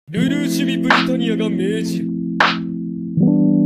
ルルーシュビ・ブリタニアが命じる。